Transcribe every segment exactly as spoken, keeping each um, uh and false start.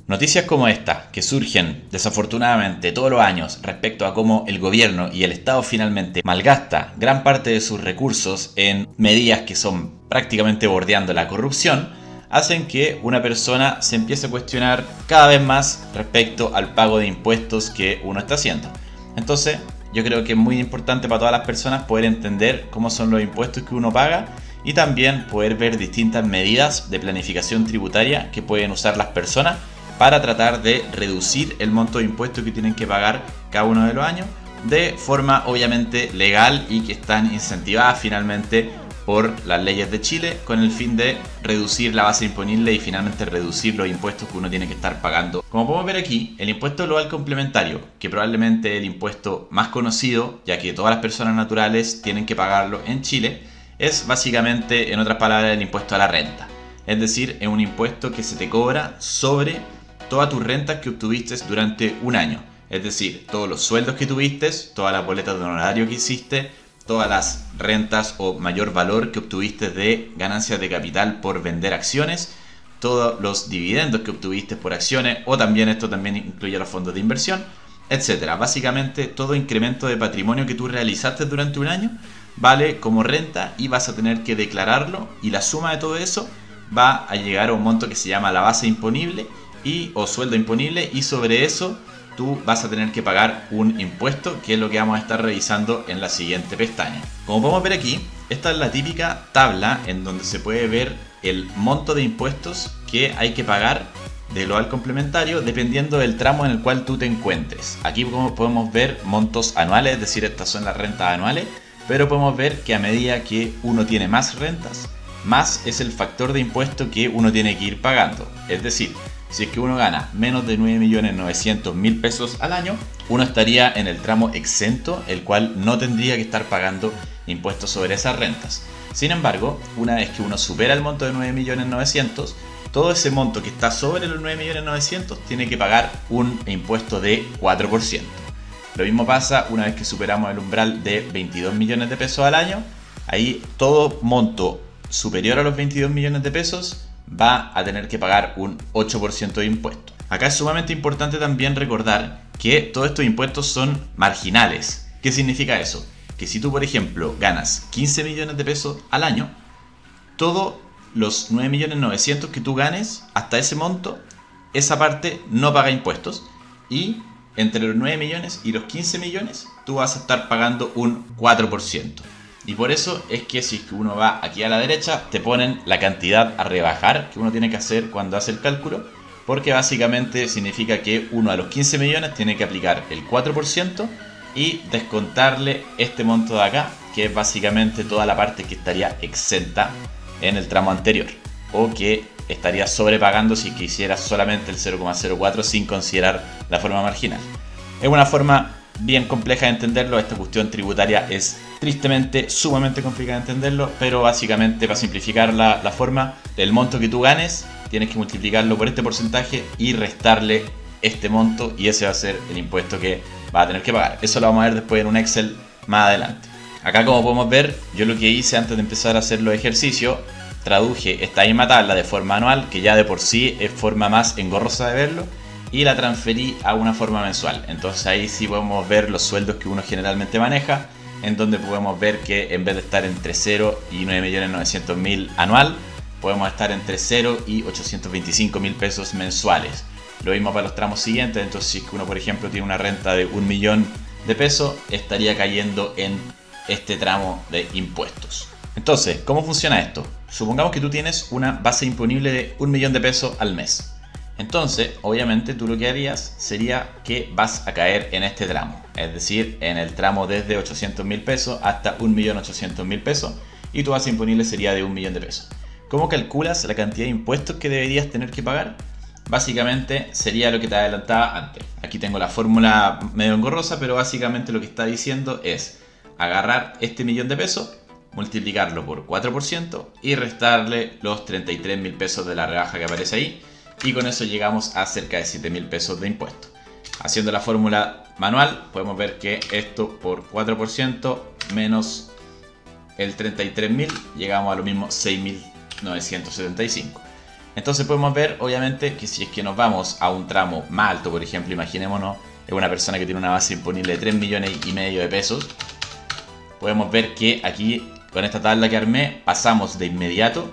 Noticias como esta, que surgen desafortunadamente todos los años respecto a cómo el gobierno y el Estado finalmente malgasta gran parte de sus recursos en medidas que son prácticamente bordeando la corrupción, hacen que una persona se empiece a cuestionar cada vez más respecto al pago de impuestos que uno está haciendo. Entonces, yo creo que es muy importante para todas las personas poder entender cómo son los impuestos que uno paga y también poder ver distintas medidas de planificación tributaria que pueden usar las personas para tratar de reducir el monto de impuestos que tienen que pagar cada uno de los años de forma obviamente legal y que están incentivadas finalmente por las leyes de Chile con el fin de reducir la base imponible y finalmente reducir los impuestos que uno tiene que estar pagando. Como podemos ver aquí, el impuesto global complementario, que probablemente es el impuesto más conocido, ya que todas las personas naturales tienen que pagarlo en Chile, es básicamente, en otras palabras, el impuesto a la renta. Es decir, es un impuesto que se te cobra sobre todas tus rentas que obtuviste durante un año. Es decir, todos los sueldos que tuviste, todas las boletas de honorario que hiciste, todas las rentas o mayor valor que obtuviste de ganancias de capital por vender acciones, todos los dividendos que obtuviste por acciones, o también esto también incluye los fondos de inversión, etcétera. Básicamente todo incremento de patrimonio que tú realizaste durante un año vale como renta y vas a tener que declararlo, y la suma de todo eso va a llegar a un monto que se llama la base imponible y o sueldo imponible, y sobre eso tú vas a tener que pagar un impuesto, que es lo que vamos a estar revisando en la siguiente pestaña. Como podemos ver aquí, esta es la típica tabla en donde se puede ver el monto de impuestos que hay que pagar de global complementario dependiendo del tramo en el cual tú te encuentres. Aquí podemos ver montos anuales, es decir, estas son las rentas anuales, pero podemos ver que a medida que uno tiene más rentas, más es el factor de impuesto que uno tiene que ir pagando. Es decir, si es que uno gana menos de nueve millones novecientos mil pesos al año, uno estaría en el tramo exento, el cual no tendría que estar pagando impuestos sobre esas rentas. Sin embargo, una vez que uno supera el monto de nueve millones novecientos mil, todo ese monto que está sobre los nueve millones novecientos mil tiene que pagar un impuesto de cuatro por ciento. Lo mismo pasa una vez que superamos el umbral de veintidós millones de pesos al año. Ahí todo monto superior a los veintidós millones de pesos va a tener que pagar un ocho por ciento de impuesto. Acá es sumamente importante también recordar que todos estos impuestos son marginales. ¿Qué significa eso? Que si tú, por ejemplo, ganas quince millones de pesos al año, todos los nueve millones novecientos mil que tú ganes hasta ese monto, esa parte no paga impuestos, y entre los nueve millones y los quince millones tú vas a estar pagando un cuatro por ciento. Y por eso es que si es que uno va aquí a la derecha, te ponen la cantidad a rebajar que uno tiene que hacer cuando hace el cálculo, porque básicamente significa que uno a los quince millones tiene que aplicar el cuatro por ciento y descontarle este monto de acá, que es básicamente toda la parte que estaría exenta en el tramo anterior, o que estaría sobrepagando si quisieras solamente el cero coma cero cuatro sin considerar la forma marginal. Es una forma bien compleja de entenderlo. Esta cuestión tributaria es tristemente sumamente complicada de entenderlo, pero básicamente, para simplificar la, la forma, del monto que tú ganes tienes que multiplicarlo por este porcentaje y restarle este monto, y ese va a ser el impuesto que vas a tener que pagar. Eso lo vamos a ver después en un Excel más adelante. Acá, como podemos ver, yo lo que hice antes de empezar a hacer los ejercicios, traduje esta misma tabla de forma anual, que ya de por sí es forma más engorrosa de verlo, y la transferí a una forma mensual. Entonces ahí sí podemos ver los sueldos que uno generalmente maneja, en donde podemos ver que en vez de estar entre cero y nueve millones novecientos mil anual, podemos estar entre cero y ochocientos veinticinco mil pesos mensuales. Lo mismo para los tramos siguientes. Entonces, si es que uno, por ejemplo, tiene una renta de un millón de pesos, estaría cayendo en este tramo de impuestos. Entonces, ¿cómo funciona esto? Supongamos que tú tienes una base imponible de un millón de pesos al mes. Entonces, obviamente, tú lo que harías sería que vas a caer en este tramo, es decir, en el tramo desde ochocientos mil pesos hasta un millón ochocientos mil pesos, y tu base imponible sería de un millón de pesos. ¿Cómo calculas la cantidad de impuestos que deberías tener que pagar? Básicamente sería lo que te adelantaba antes. Aquí tengo la fórmula medio engorrosa, pero básicamente lo que está diciendo es agarrar este millón de pesos, multiplicarlo por cuatro por ciento y restarle los treinta y tres mil pesos de la rebaja que aparece ahí, y con eso llegamos a cerca de siete mil pesos de impuesto. Haciendo la fórmula manual podemos ver que esto por cuatro por ciento menos el treinta y tres mil, llegamos a lo mismo seis mil novecientos setenta y cinco. Entonces podemos ver, obviamente, que si es que nos vamos a un tramo más alto, por ejemplo, imaginémonos, es una persona que tiene una base imponible de tres millones y medio de pesos, podemos ver que aquí, con esta tabla que armé, pasamos de inmediato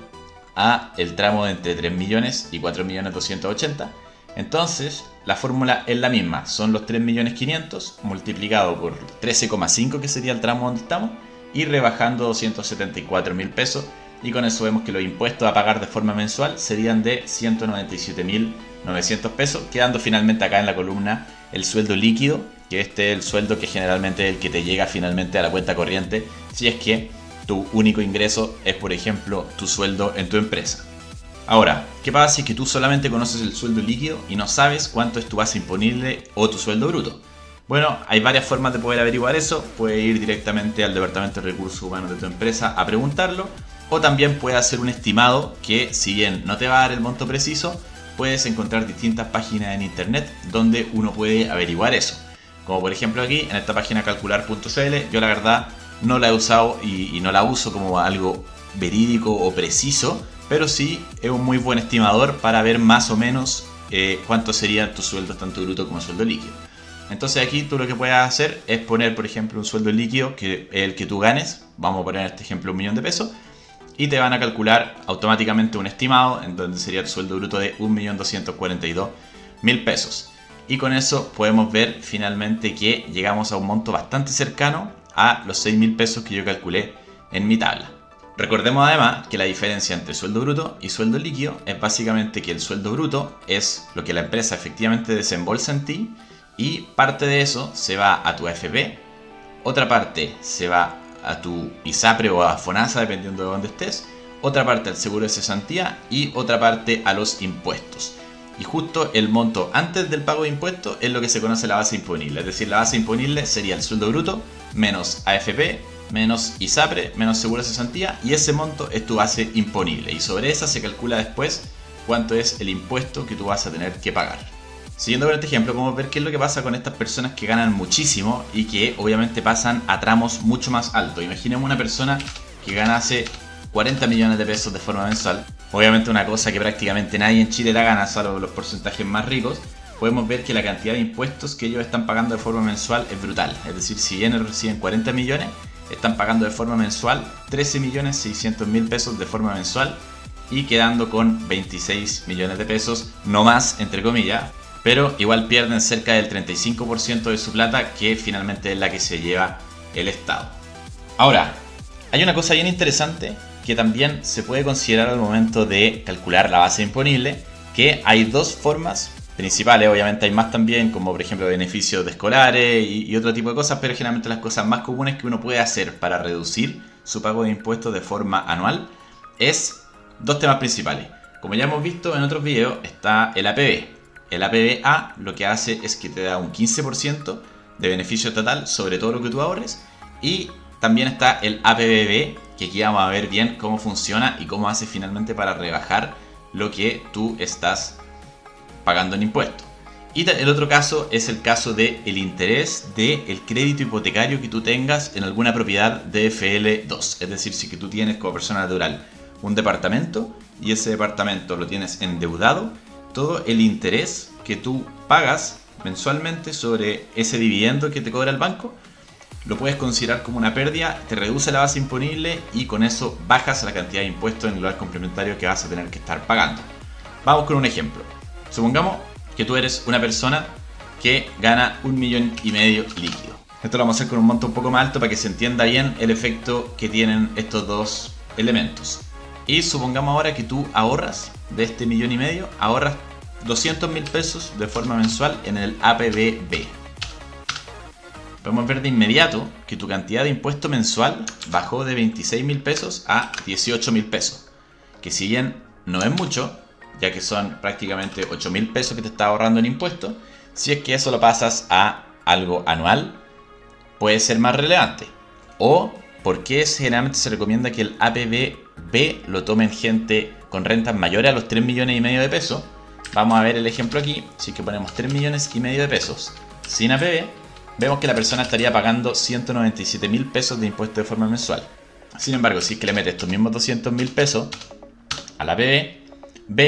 a el tramo de entre tres millones y cuatro millones doscientos ochenta. Entonces, la fórmula es la misma, son los tres millones quinientos multiplicado por trece coma cinco, que sería el tramo donde estamos, y rebajando doscientos setenta y cuatro mil pesos. Y con eso vemos que los impuestos a pagar de forma mensual serían de ciento noventa y siete mil novecientos pesos, quedando finalmente acá en la columna el sueldo líquido, que este es el sueldo que generalmente es el que te llega finalmente a la cuenta corriente, si es que tu único ingreso es, por ejemplo, tu sueldo en tu empresa. Ahora, ¿qué pasa si es que tú solamente conoces el sueldo líquido y no sabes cuánto es tu base imponible o tu sueldo bruto? Bueno, hay varias formas de poder averiguar eso. Puedes ir directamente al departamento de recursos humanos de tu empresa a preguntarlo, o también puedes hacer un estimado que, si bien no te va a dar el monto preciso, puedes encontrar distintas páginas en internet donde uno puede averiguar eso. Como por ejemplo aquí en esta página calcular punto c l, yo la verdad no la he usado y, y no la uso como algo verídico o preciso, pero sí es un muy buen estimador para ver más o menos eh, cuánto serían tus sueldos tanto bruto como sueldo líquido. Entonces aquí tú lo que puedes hacer es poner, por ejemplo, un sueldo líquido que es el que tú ganes, vamos a poner en este ejemplo un millón de pesos, y te van a calcular automáticamente un estimado en donde sería el sueldo bruto de un millón doscientos cuarenta y dos mil pesos. Y con eso podemos ver finalmente que llegamos a un monto bastante cercano a los seis mil pesos que yo calculé en mi tabla. Recordemos además que la diferencia entre sueldo bruto y sueldo líquido es básicamente que el sueldo bruto es lo que la empresa efectivamente desembolsa en ti, y parte de eso se va a tu A F P, otra parte se va a tu ISAPRE o a FONASA dependiendo de dónde estés, otra parte al seguro de cesantía y otra parte a los impuestos. Y justo el monto antes del pago de impuestos es lo que se conoce la base imponible, es decir, la base imponible sería el sueldo bruto menos A F P, menos ISAPRE, menos seguro de cesantía, y ese monto es tu base imponible, y sobre esa se calcula después cuánto es el impuesto que tú vas a tener que pagar. Siguiendo con este ejemplo, podemos ver qué es lo que pasa con estas personas que ganan muchísimo y que obviamente pasan a tramos mucho más altos. Imaginemos una persona que ganase cuarenta millones de pesos de forma mensual. Obviamente una cosa que prácticamente nadie en Chile la gana, salvo los porcentajes más ricos. Podemos ver que la cantidad de impuestos que ellos están pagando de forma mensual es brutal. Es decir, si bien reciben cuarenta millones, están pagando de forma mensual trece millones seiscientos mil pesos de forma mensual, y quedando con veintiséis millones de pesos, no más entre comillas, pero igual pierden cerca del treinta y cinco por ciento de su plata, que finalmente es la que se lleva el Estado. Ahora, hay una cosa bien interesante que también se puede considerar al momento de calcular la base imponible, que hay dos formas principales. Obviamente hay más también, como por ejemplo beneficios de escolares y, y otro tipo de cosas, pero generalmente las cosas más comunes que uno puede hacer para reducir su pago de impuestos de forma anual es dos temas principales. Como ya hemos visto en otros videos, está el A P B. El A P B A lo que hace es que te da un quince por ciento de beneficio total sobre todo lo que tú ahorres, y también está el A P B B, que aquí vamos a ver bien cómo funciona y cómo hace finalmente para rebajar lo que tú estás pagando en impuestos. Y el otro caso es el caso del interés del crédito hipotecario que tú tengas en alguna propiedad D F L dos. Es decir, si que tú tienes como persona natural un departamento y ese departamento lo tienes endeudado, todo el interés que tú pagas mensualmente sobre ese dividendo que te cobra el banco lo puedes considerar como una pérdida, te reduce la base imponible y con eso bajas la cantidad de impuestos en el lugar complementario que vas a tener que estar pagando. Vamos con un ejemplo. Supongamos que tú eres una persona que gana un millón y medio líquido. Esto lo vamos a hacer con un monto un poco más alto para que se entienda bien el efecto que tienen estos dos elementos. Y supongamos ahora que tú ahorras de este millón y medio, ahorras doscientos mil pesos de forma mensual en el A P B B. Podemos ver de inmediato que tu cantidad de impuesto mensual bajó de veintiséis mil pesos a dieciocho mil pesos. Que si bien no es mucho, ya que son prácticamente ocho mil pesos que te estás ahorrando en impuestos, si es que eso lo pasas a algo anual, puede ser más relevante. O porque generalmente se recomienda que el A P B B lo tomen gente con rentas mayores a los tres millones y medio de pesos. Vamos a ver el ejemplo aquí. Si es que ponemos tres millones y medio de pesos sin A P B, vemos que la persona estaría pagando ciento noventa y siete mil pesos de impuesto de forma mensual. Sin embargo, si es que le mete estos mismos doscientos mil pesos a la A P B B,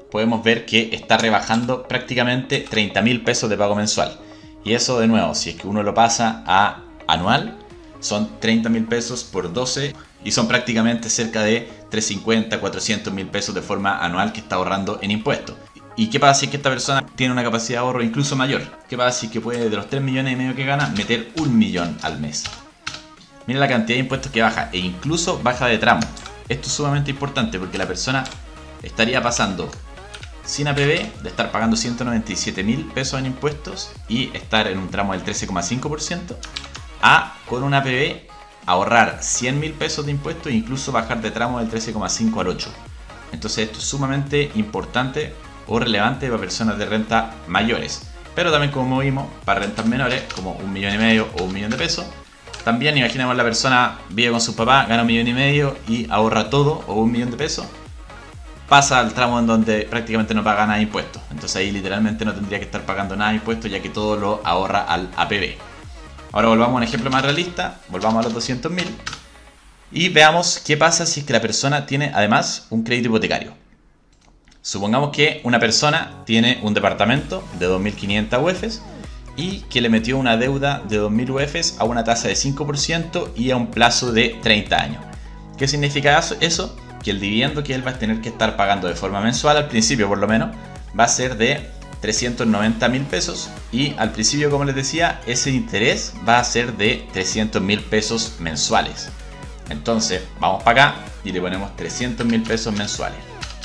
podemos ver que está rebajando prácticamente treinta mil pesos de pago mensual. Y eso, de nuevo, si es que uno lo pasa a anual, son treinta mil pesos por doce y son prácticamente cerca de trescientos cincuenta, cuatrocientos mil pesos de forma anual que está ahorrando en impuestos. ¿Y qué pasa si es que esta persona tiene una capacidad de ahorro incluso mayor? ¿Qué pasa si es que puede, de los tres millones y medio que gana, meter un millón al mes? Mira la cantidad de impuestos que baja, e incluso baja de tramo. Esto es sumamente importante porque la persona estaría pasando sin A P B de estar pagando ciento noventa y siete mil pesos en impuestos y estar en un tramo del trece coma cinco por ciento, a con una A P B ahorrar cien mil pesos de impuestos e incluso bajar de tramo del trece coma cinco al ocho. Entonces esto es sumamente importante o relevante para personas de renta mayores, pero también, como vimos, para rentas menores como un millón y medio o un millón de pesos. También imaginemos la persona vive con su papá, gana un millón y medio y ahorra todo, o un millón de pesos, pasa al tramo en donde prácticamente no paga nada de impuestos. Entonces ahí literalmente no tendría que estar pagando nada de impuestos, ya que todo lo ahorra al A P B. Ahora volvamos a un ejemplo más realista, volvamos a los doscientos mil y veamos qué pasa si es que la persona tiene además un crédito hipotecario. Supongamos que una persona tiene un departamento de dos mil quinientas U Fs y que le metió una deuda de dos mil U Fs a una tasa de cinco por ciento y a un plazo de treinta años. ¿Qué significa eso? Que el dividendo que él va a tener que estar pagando de forma mensual, al principio por lo menos, va a ser de trescientos noventa mil pesos, y al principio, como les decía, ese interés va a ser de trescientos mil pesos mensuales. Entonces vamos para acá y le ponemos trescientos mil pesos mensuales.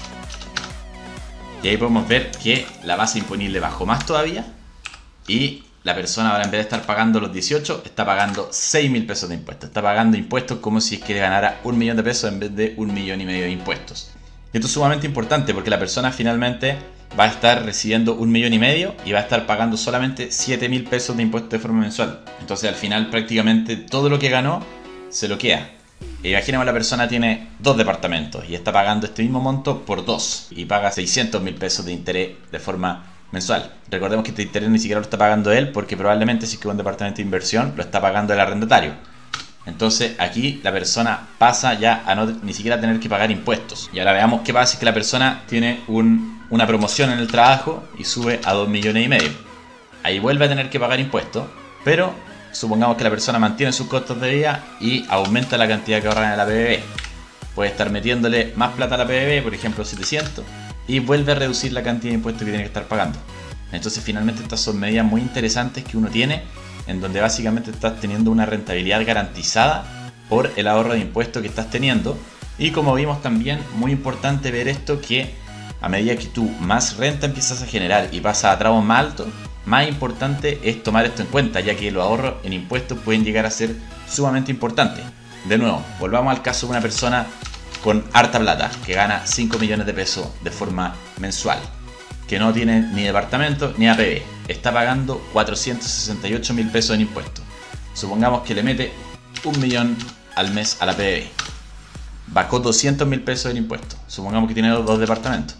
Y ahí podemos ver que la base imponible bajó más todavía y la persona ahora, en vez de estar pagando los dieciocho, está pagando seis mil pesos de impuestos. Está pagando impuestos como si es que ganara un millón de pesos en vez de un millón y medio de impuestos. Y esto es sumamente importante porque la persona finalmente va a estar recibiendo un millón y medio y va a estar pagando solamente siete mil pesos de impuestos de forma mensual. Entonces al final prácticamente todo lo que ganó se lo queda. Imaginemos la persona tiene dos departamentos y está pagando este mismo monto por dos y paga seiscientos mil pesos de interés de forma mensual. Recordemos que este interés ni siquiera lo está pagando él, porque probablemente si es que es un departamento de inversión lo está pagando el arrendatario. Entonces aquí la persona pasa ya a no ni siquiera tener que pagar impuestos. Y ahora veamos qué pasa si es que la persona tiene un, una promoción en el trabajo y sube a dos millones y medio. Ahí vuelve a tener que pagar impuestos, pero supongamos que la persona mantiene sus costos de vida y aumenta la cantidad que ahorra en la P B B. Puede estar metiéndole más plata a la P B B, por ejemplo setecientos, y vuelve a reducir la cantidad de impuestos que tiene que estar pagando. Entonces finalmente estas son medidas muy interesantes que uno tiene, en donde básicamente estás teniendo una rentabilidad garantizada por el ahorro de impuestos que estás teniendo. Y como vimos también, muy importante ver esto, que a medida que tú más renta empiezas a generar y pasas a tramos más altos, más importante es tomar esto en cuenta, ya que los ahorros en impuestos pueden llegar a ser sumamente importantes. De nuevo, volvamos al caso de una persona con harta plata, que gana cinco millones de pesos de forma mensual, que no tiene ni departamento ni A P B, está pagando cuatrocientos sesenta y ocho mil pesos en impuestos. Supongamos que le mete un millón al mes a la P B B, bajó doscientos mil pesos en impuestos. Supongamos que tiene dos, dos departamentos,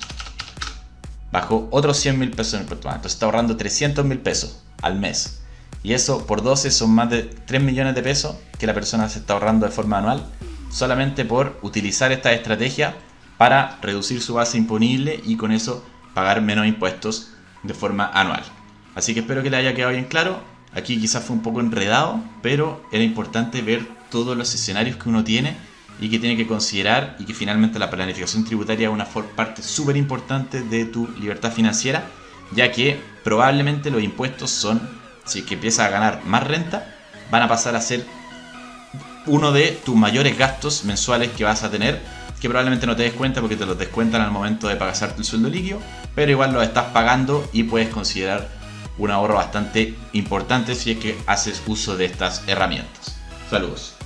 bajó otros cien mil pesos en impuestos. Entonces está ahorrando trescientos mil pesos al mes, y eso por doce son más de tres millones de pesos que la persona se está ahorrando de forma anual, solamente por utilizar esta estrategia para reducir su base imponible y con eso pagar menos impuestos de forma anual. Así que espero que les haya quedado bien claro. Aquí quizás fue un poco enredado, pero era importante ver todos los escenarios que uno tiene y que tiene que considerar, y que finalmente la planificación tributaria es una parte súper importante de tu libertad financiera, ya que probablemente los impuestos son, si es que empiezas a ganar más renta, van a pasar a ser uno de tus mayores gastos mensuales que vas a tener, que probablemente no te des cuenta porque te los descuentan al momento de pagar el sueldo líquido, pero igual lo estás pagando y puedes considerar un ahorro bastante importante si es que haces uso de estas herramientas. Saludos.